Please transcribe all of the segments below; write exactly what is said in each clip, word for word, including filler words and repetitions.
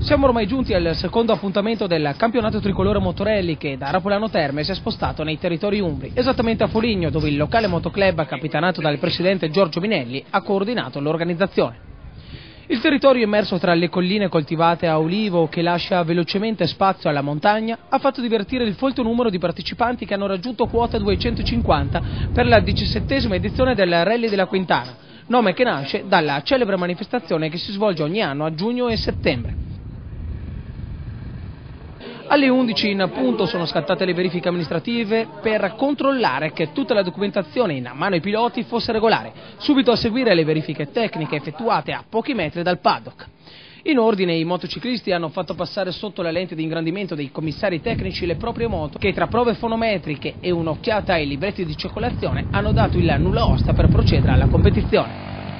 Siamo ormai giunti al secondo appuntamento del campionato tricolore motorelli che da Rapolano Terme si è spostato nei territori umbri, esattamente a Foligno, dove il locale motoclub, capitanato dal presidente Giorgio Minelli, ha coordinato l'organizzazione. Il territorio immerso tra le colline coltivate a olivo che lascia velocemente spazio alla montagna ha fatto divertire il folto numero di partecipanti che hanno raggiunto quota duecentocinquanta per la diciassettesima edizione del Rally della Quintana, nome che nasce dalla celebre manifestazione che si svolge ogni anno a giugno e settembre. Alle undici in punto sono scattate le verifiche amministrative per controllare che tutta la documentazione in mano ai piloti fosse regolare, subito a seguire le verifiche tecniche effettuate a pochi metri dal paddock. In ordine i motociclisti hanno fatto passare sotto la lente di ingrandimento dei commissari tecnici le proprie moto che tra prove fonometriche e un'occhiata ai libretti di circolazione hanno dato il nulla osta per procedere alla competizione.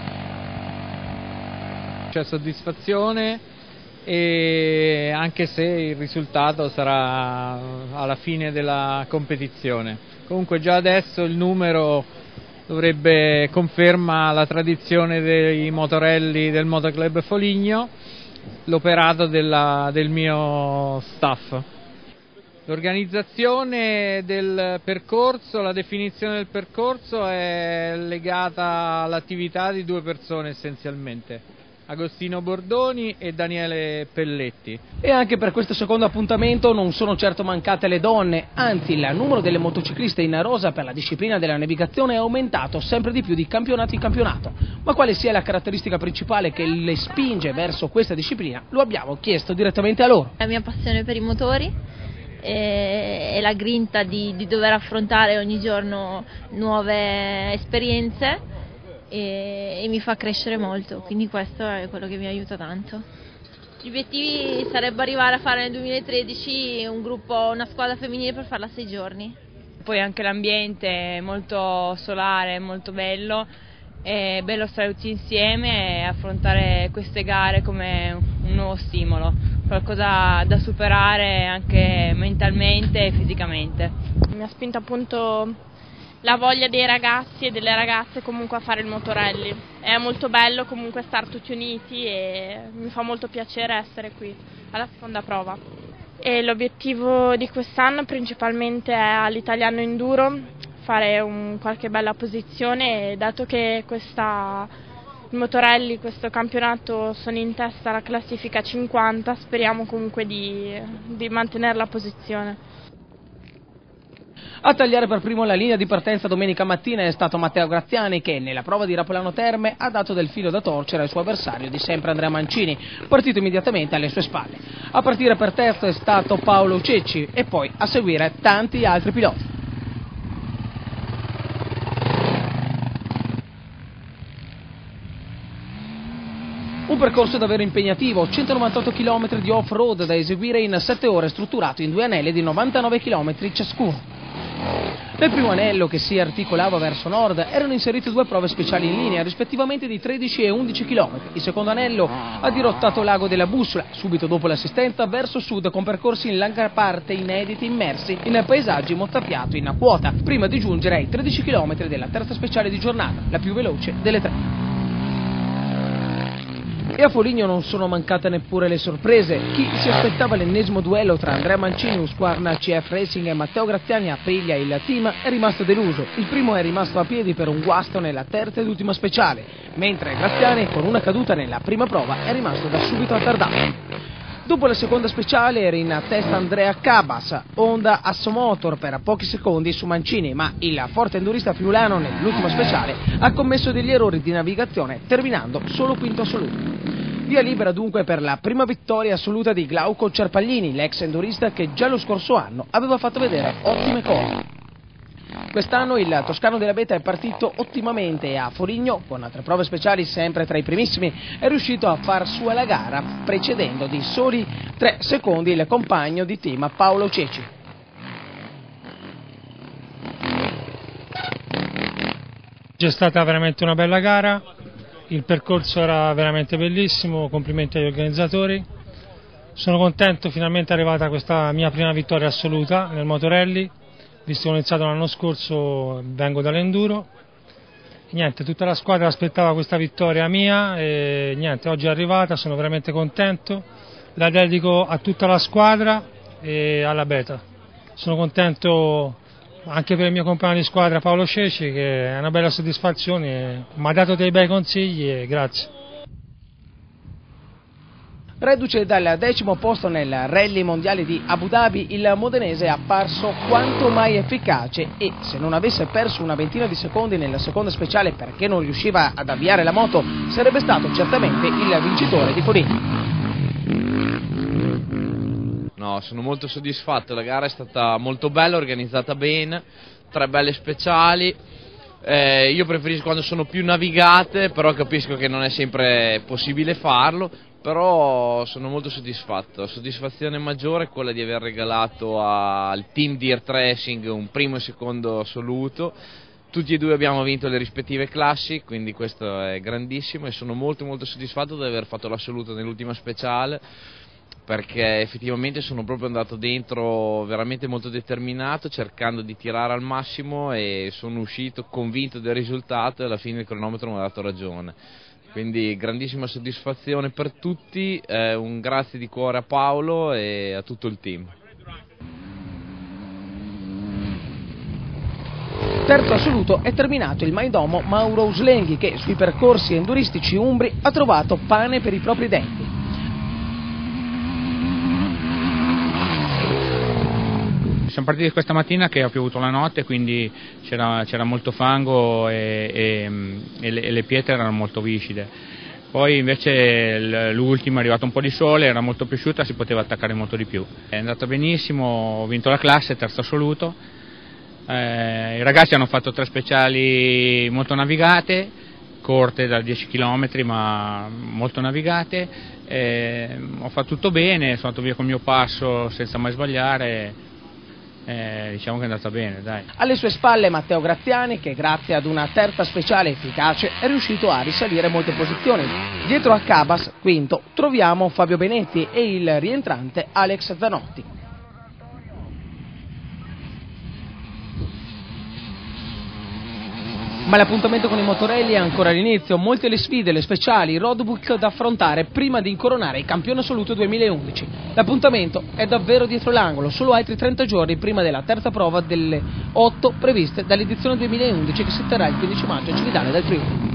C'è soddisfazione, e anche se il risultato sarà alla fine della competizione. Comunque già adesso il numero dovrebbe conferma la tradizione dei motorelli del Motoclub Foligno, l'operato della, del mio staff. L'organizzazione del percorso, la definizione del percorso è legata all'attività di due persone essenzialmente, Agostino Bordoni e Daniele Pelletti. E anche per questo secondo appuntamento non sono certo mancate le donne, anzi il numero delle motocicliste in rosa per la disciplina della navigazione è aumentato sempre di più di campionato in campionato. Ma quale sia la caratteristica principale che le spinge verso questa disciplina lo abbiamo chiesto direttamente a loro. La mia passione per i motori e la grinta di, di dover affrontare ogni giorno nuove esperienze e, e mi fa crescere molto, quindi questo è quello che mi aiuta tanto. Gli obiettivi sarebbe arrivare a fare nel duemilatredici un gruppo, una squadra femminile per farla sei giorni. Poi anche l'ambiente è molto solare, molto bello, è bello stare tutti insieme e affrontare queste gare come un nuovo stimolo, qualcosa da superare anche mentalmente e fisicamente. Mi ha spinto appunto la voglia dei ragazzi e delle ragazze comunque a fare il motorelli. È molto bello comunque stare tutti uniti e mi fa molto piacere essere qui alla seconda prova. E l'obiettivo di quest'anno principalmente è all'Italiano Enduro fare un, qualche bella posizione, e dato che questa, i motorelli, questo campionato sono in testa alla classifica cinquanta, speriamo comunque di, di mantenere la posizione. A tagliare per primo la linea di partenza domenica mattina è stato Matteo Graziani che nella prova di Rapolano Terme ha dato del filo da torcere al suo avversario di sempre Andrea Mancini, partito immediatamente alle sue spalle. A partire per terzo è stato Paolo Cecci e poi a seguire tanti altri piloti. Un percorso davvero impegnativo, centonovantotto chilometri di off-road da eseguire in sette ore, strutturato in due anelli di novantanove chilometri ciascuno. Nel primo anello, che si articolava verso nord, erano inserite due prove speciali in linea, rispettivamente di tredici e undici chilometri. Il secondo anello ha dirottato Lago della Bussola, subito dopo l'assistenza verso sud, con percorsi in larga parte inediti immersi in paesaggi mozzafiato in quota, prima di giungere ai tredici chilometri della terza speciale di giornata, la più veloce delle tre. E a Foligno non sono mancate neppure le sorprese. Chi si aspettava l'ennesimo duello tra Andrea Mancini, Husqvarna C F Racing, e Matteo Graziani, Aprilia, il team, è rimasto deluso. Il primo è rimasto a piedi per un guasto nella terza ed ultima speciale, mentre Graziani, con una caduta nella prima prova, è rimasto da subito attardato. Dopo la seconda speciale era in testa Andrea Cabas, Honda Assomotor per pochi secondi su Mancini, ma il forte endurista friulano nell'ultima speciale ha commesso degli errori di navigazione, terminando solo quinto assoluto. Via libera dunque per la prima vittoria assoluta di Glauco Cerpaglini, l'ex endurista che già lo scorso anno aveva fatto vedere ottime cose. Quest'anno il toscano della Beta è partito ottimamente e a Foligno, con altre prove speciali sempre tra i primissimi, è riuscito a far sua la gara, precedendo di soli tre secondi il compagno di team Paolo Cecci. C'è stata veramente una bella gara, il percorso era veramente bellissimo, complimenti agli organizzatori. Sono contento, finalmente è arrivata questa mia prima vittoria assoluta nel motorelli. Visto che ho iniziato l'anno scorso, vengo dall'enduro. Niente, tutta la squadra aspettava questa vittoria mia e niente, oggi è arrivata, sono veramente contento. la dedico a tutta la squadra e alla Beta. Sono contento anche per il mio compagno di squadra Paolo Ceci, che è una bella soddisfazione, mi ha dato dei bei consigli e grazie. Reduce dal decimo posto nel rally mondiale di Abu Dhabi, il modenese è apparso quanto mai efficace e, se non avesse perso una ventina di secondi nel secondo speciale perché non riusciva ad avviare la moto, sarebbe stato certamente il vincitore di Foligno. No, sono molto soddisfatto, la gara è stata molto bella, organizzata bene, tre belle speciali. Eh, io preferisco quando sono più navigate, però capisco che non è sempre possibile farlo, però sono molto soddisfatto. La soddisfazione maggiore è quella di aver regalato al team di Air Tracing un primo e secondo assoluto. Tutti e due abbiamo vinto le rispettive classi, quindi questo è grandissimo e sono molto molto soddisfatto di aver fatto l'assoluto nell'ultima speciale, perché effettivamente sono proprio andato dentro veramente molto determinato, cercando di tirare al massimo, e sono uscito convinto del risultato e alla fine il cronometro mi ha dato ragione. Quindi grandissima soddisfazione per tutti, eh, un grazie di cuore a Paolo e a tutto il team. Terzo assoluto è terminato il maidomo Mauro Uslenghi, che sui percorsi enduristici umbri ha trovato pane per i propri denti. Siamo partiti questa mattina che ha piovuto la notte, quindi c'era, c'era molto fango e, e, e, le, e le pietre erano molto viscide. Poi invece l'ultimo è arrivato un po' di sole, era molto più asciutta, si poteva attaccare molto di più. È andata benissimo, ho vinto la classe, terzo assoluto. Eh, I ragazzi hanno fatto tre speciali molto navigate, corte da dieci chilometri ma molto navigate. Eh, ho fatto tutto bene, sono andato via col mio passo senza mai sbagliare. Eh, diciamo che è andata bene, dai. Alle sue spalle Matteo Graziani, che grazie ad una terza speciale efficace è riuscito a risalire molte posizioni. Dietro a Cabas, quinto, troviamo Fabio Benetti e il rientrante Alex Zanotti. Ma l'appuntamento con i motorelli è ancora all'inizio, molte le sfide, le speciali, i roadbook da affrontare prima di incoronare il campione assoluto duemilaundici. L'appuntamento è davvero dietro l'angolo, solo altri trenta giorni prima della terza prova delle otto previste dall'edizione duemilaundici che si terrà il quindici maggio a Cividale del Friuli.